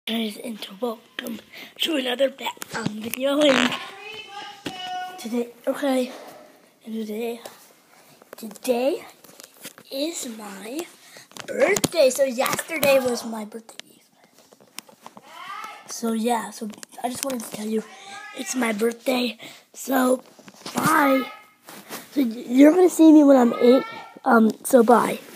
Guys, and welcome to another video. And today is my birthday. So yesterday was my birthday. So yeah, so I just wanted to tell you it's my birthday. So bye. So you're gonna see me when I'm 8. So bye.